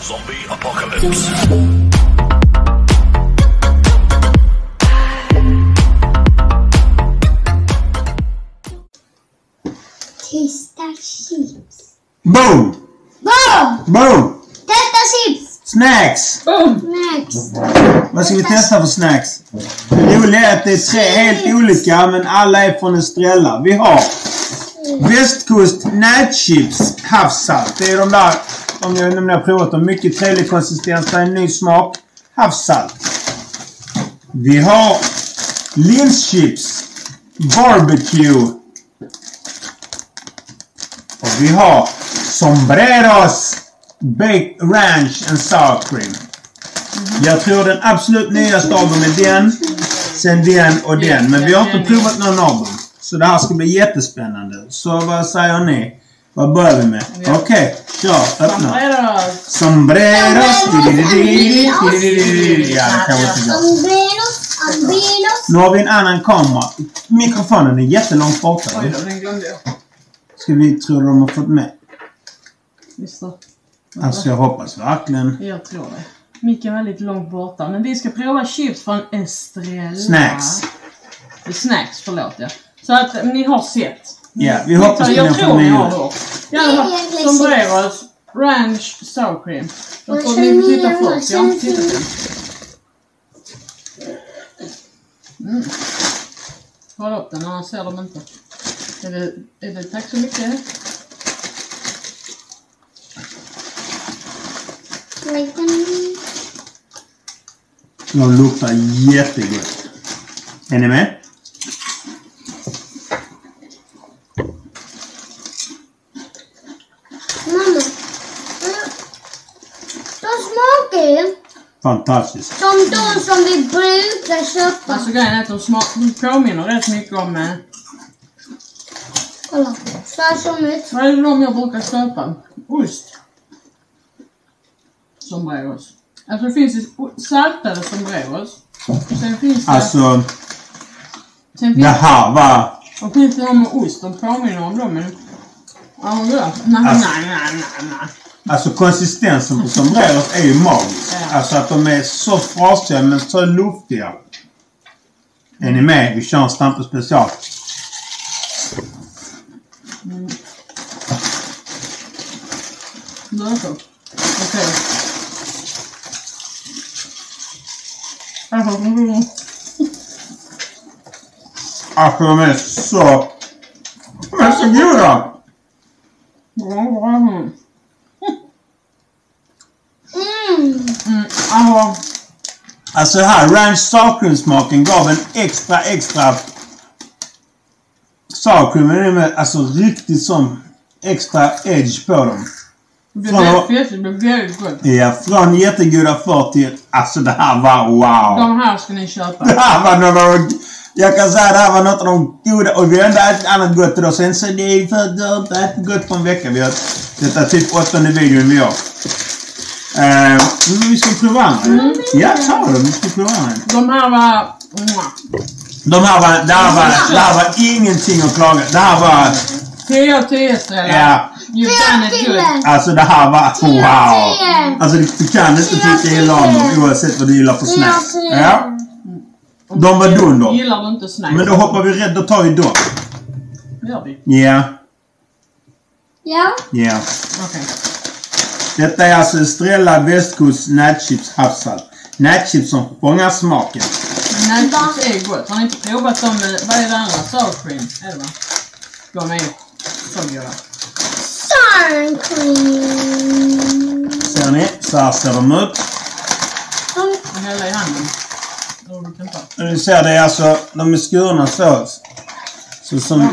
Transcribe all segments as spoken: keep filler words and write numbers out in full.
Zombie apocalypse. Testa chips. Boom! Boom! Boom! Testa chips! Snacks! Boom! Snacks. Vad ska vi testa för snacks? Det roliga är att det är tre helt olika, men alla är från Estrella. Vi har Västkust nätchips havssalt. Det är de där, om jag, om jag har provat dem, mycket trevlig konsistens, det är en ny smak. Havssalt. Vi har linschips barbecue. Och vi har sombreros baked ranch and sour cream. Jag tror den absolut nyaste av dem är den, sen den och den. Men vi har inte provat någon av dem. Så det här ska bli jättespännande. Så vad säger ni? Vad börjar vi med? Okej, okay, kör, öppna. Sombreros. Ja, det kan vara inte bra. Sombreros. Sombreros. Nu har vi en annan kamera. Mikrofonen är jättelångt borta. Oj då, den glömde jag. Ska vi tro att de har fått med? Visst då. Alltså jag hoppas verkligen. Jag tror det. Micke är väldigt långt borta. Men vi ska prova chips från Estrella. Snacks. Det är snacks, förlåt jag. Så att ni har sett. Ja, vi hoppas att ni har Jag fått tror ni med har det. hört. I alla fall, sombreros, ranch, sour cream. Då får ni titta först. Jag har inte tittat än. Mm. Håll upp den, annars ser de inte. Är det, är det, tack så mycket. De luktar jättegott. Är ni med? Mamma. De smakar ju Fantastiskt. som de som vi brukar köpa. Alltså grejen är att de, smak, de påminner rätt mycket om... Eh, Kolla. Så här som ut. vad är det de jag brukar köpa? Ost. Sombreros. Alltså det finns ju saltade sombreros. Sen finns det... Alltså, sen det här var... Och finns det de med ost. De påminner om dem. Men... Ja, men det. Nej, Alltså- nej, nej, nej, nej. Alltså konsistensen på sombreros är ju magisk. Ja. Alltså att de är så frasiga men så luftiga. Är ni med? Vi kör en Stampe special. Mm. Det är så. Okej. Alltså, mm. Alltså de är så... De är så goda! Mm. Mm. Mm. Alltså, Alltså här, ranch sour cream smaken gav en extra, extra... Sour cream är med, alltså riktigt som extra edge på dem. det blir väldigt fett, det blir väldigt gott. Ja, från jättegoda för till... Alltså det här var wow! De här ska ni köpa. Det här var något av de... Jag kan säga det här var något av de goda... Och vi har inte ätit annat gott idag. Sen så det är för att jag inte ätit gott på en vecka. Vi har... Detta är typ åttonde videon vi gör. Uh, men vi ska prova andra. Mm. Ja, ta dem. Vi ska prova andra. De här var... De här var... Det här var, det här var ingenting att klaga. Det här var... tio av tio Estrella. Ja. You've done it good. Alltså det här var... Wow! Alltså du kan inte tycka illa om dem oavsett vad du gillar för snacks. Ja. De var dunder. Gillar du inte snacks? Men då hoppar vi rätt. Då tar vi dem. Gör vi? Ja. Ja. Ja. Okej. Detta är alltså Estrella Västkust nätchips havssalt. Nätchips som fångar smaken. Nätchips är gott. Har ni inte provat dem med... Vad är det andra? Sour cream. Är det va? De är så goda. Sour cream. Ser ni? Så här ser de ut. Och hälla i handen. Och du kan ta. Ni ser det är alltså, de är skurna så. Så som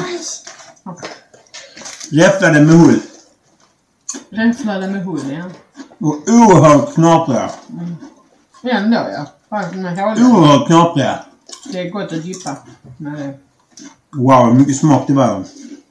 räfflade med hull. Räfflade med hull, ja. Och oerhört knapriga. Mm. Ändå, ja. Fast med hål. Oerhört knapriga. Det är gott att dippa med det. Wow, hur mycket smak det var.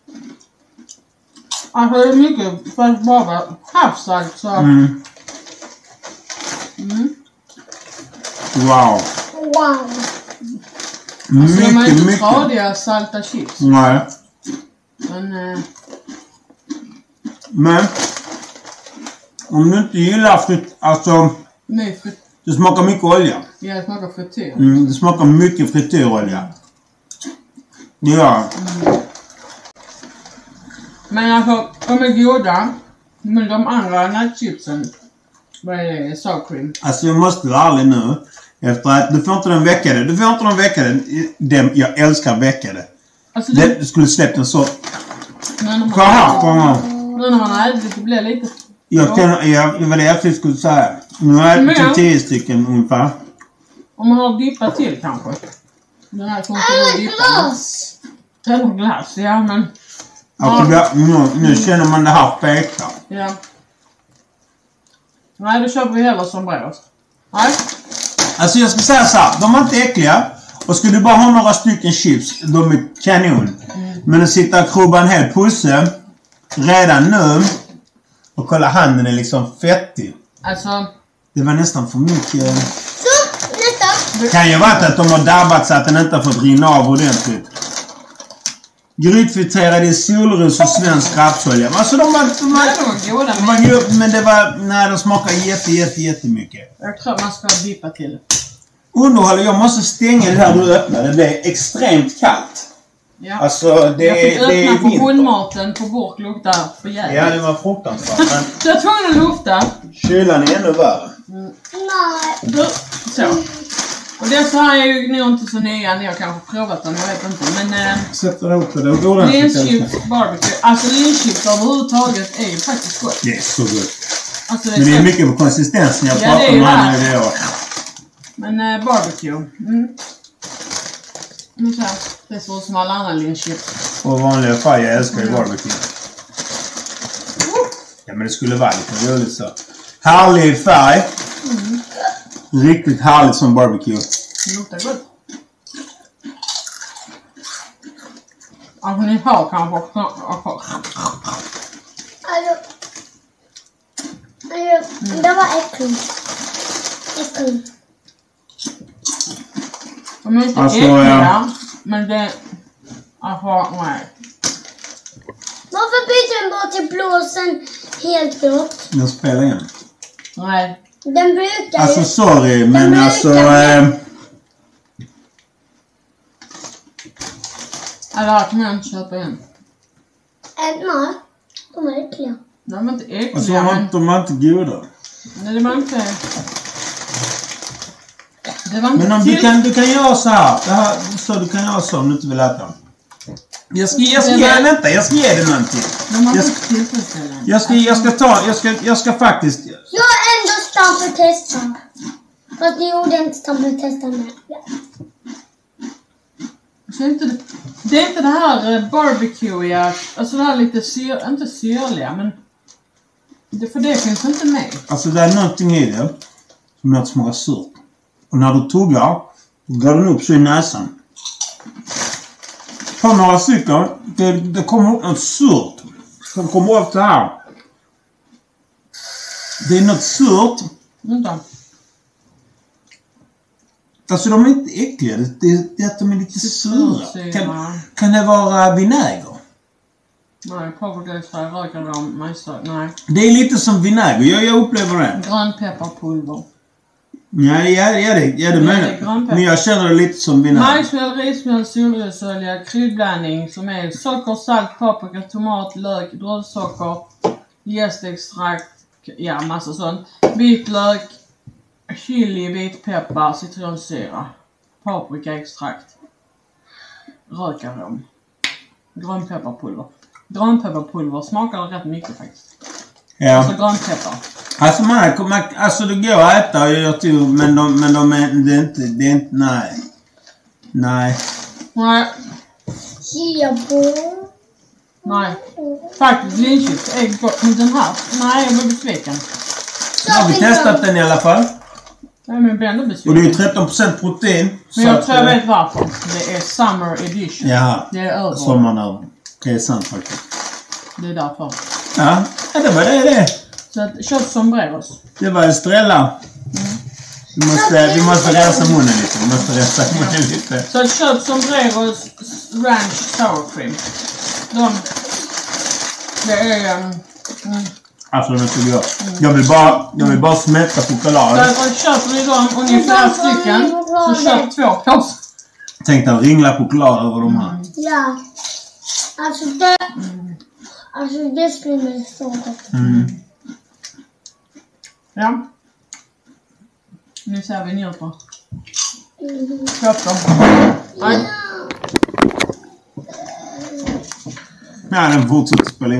Alltså det är mycket, fast bara havssalt så... Mm. Mm. Wow. Wow. Alltså de är Mycket, inte mycket. tradiga salta chips. Nej. Men... Eh, Men Om du inte gillar frit... Alltså... Nej, frit... Det smakar mycket olja. Ja, det smakar frityr. Mm, det smakar mycket frityrolja. Det gör mm. Men alltså, de är goda. Men de andra nutchipsen, vad är det? Sour cream. Alltså jag måste vara ärlig nu. Efter att du får inte den väckade. Du får inte den väckade. Den, jag älskar väckade. Alltså det... Det skulle släppt en så. Kom här, kom här. Nu när man har ätit det blir lite... Jag kan, jag, jag var det jag skulle säga. Nu har jag ätit tio stycken ungefär. Om man har dippat till kanske. Den här som Eller glass. Eller glass, ja men... Alltså, ja. nu, nu känner man det här feta. Ja. Nej, då köper vi hellre som bröd. Nej. Alltså jag ska säga så här, de är inte äckliga. Och skulle du bara ha några stycken chips, de är kanon. Mm. Men att sitta och krubba en hel pusse redan nu och kolla handen är liksom fettig. Alltså... Det var nästan för mycket. Så, nästa. Det kan ju vara att de har dabbat så att den inte har fått rinna av ordentligt. Grytfriterade i solros och svensk rapsolja. Alltså de var... De var, de var goda. De var goda, men det var... Nej, de smakar jätte, jätte, jättemycket. Jag tror man ska dippa till. Underhåller, jag måste stänga det här du öppnar. Det blir extremt kallt. Ja. Alltså, det, jag fick det är öppna för hundmaten på burk luktar för jävligt. Ja, det var fruktansvärt. Men så jag tror att lukta. kylan är ännu värre. Nej. Du, så. Och det så här är ju nog inte så nya. Ni har kanske provat den, jag vet inte. Men... Äh, Sätter ihop det. Det går det. Linchips barbecue. Alltså linchips överhuvudtaget är ju faktiskt gott. Det är så gott. Alltså, det men det är så... mycket på konsistensen. Jag ja, pratar om här nu det år. Men äh, barbecue. Mm. Nu så här. Det ser ut som alla andra linchips. Och vanliga färg, jag älskar ju mm. barbecue. Ja, men det skulle vara lite roligt så. Härlig färg. Mm. Riktigt härligt som barbecue. Det luktar gott. Alltså ni har kanske också... Alltså, alltså, det var äckligt. Äckligt. De är inte alltså, äckliga, ja. Men det... Alltså, nej. Varför byter den bara till blåsen helt blått? Den spelar igen. Nej. Den brukar ju... Alltså, sorry, men den alltså... Äh... Eller kan jag inte köpa igen? Äh, nej, de är äckliga. De är inte äckliga, alltså, de, men... de var inte goda. Nej, det var inte... Det var inte men om till... du, kan, du kan göra så här. Det här så du kan göra så om du inte vill äta. Jag ska, jag ska, ge, vänta, jag ska ge dig någonting. Jag ska, jag ska, jag ska ta, jag ska, jag ska faktiskt... Jag är ändå stark att testa. Fast det gjorde inte stark att testa med. Ja. Så inte, det är inte det här barbecue, alltså det här lite syr, inte syrliga, men det, för det finns inte med. Alltså det är någonting i det som gör att smaka surt. Och när du tuggar, då går den upp så i näsan. Ta några stycken, det, det kommer upp något surt. Det kommer upp det här. Det är något surt. Vänta. Alltså de är inte äckliga, det är det att de är lite sura. Kan, kan det vara vinäger? Nej, paprika, rökar dem, majsar, nej. Det är lite som vinäger, jag, jag upplever det. Grönpepparpulver. Ja, ja, ja, det, ja, det menar. Men jag känner det lite som vinäger. Majsmjöl, rismjöl, solrosolja, kryddblandning som är socker, salt, paprika, tomat, lök, druvsocker, jästextrakt, ja, massa sånt. Vitlök, chili, vitpeppar, citronsyra, paprikaextrakt, rökarom, grönpepparpulver. Grönpepparpulver smakar rätt mycket faktiskt. Ja. Alltså grönpeppar. Alltså man, man, alltså det går att äta jag tror, men de, men de är, det är inte, det är inte, nej. Nej. Nej. Jebo. Nej. Faktiskt, linchips är gott. Men den här, nej jag blir besviken. Så har vi testat den i alla fall. Nej, men jag blir ändå besviken. Och det är tretton procent protein. Men jag tror jag vet varför. Det är summer edition. Ja. Det är över. Sommaren över. Det är sant faktiskt. Det är därför. Ja, det var det det. Så att, köp sombreros. Det var Estrella. Mm. Vi måste, vi måste rensa munnen lite. Vi måste rensa munnen lite. Så att köp sombreros ranch sour cream. De, det är... Um, mm, Alltså den är så god. Jag vill bara, jag vill bara smälta choklad. Därför köper ni dem och ni är flera stycken. Så köp två påsar. Tänk dig att ringla choklad över de här. Ja. Alltså det... Alltså det skulle bli så gott. Mm. Ja. Nu ser vi njuter. Mm. Köp dem. Nej. Ja, den fortsätter spela in.